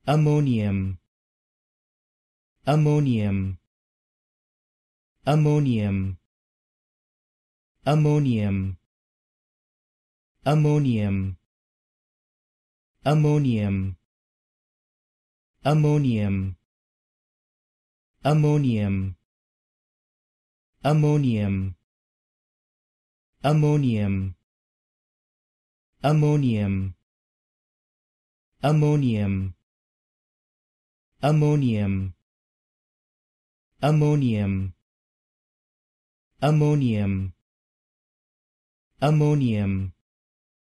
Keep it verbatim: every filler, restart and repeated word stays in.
ammonium, ammonium, ammonium, ammonium, ammonium, ammonium, ammonium, ammonium, ammonium, ammonium, ammonium, ammonium, ammonium, ammonium, ammonium, ammonium,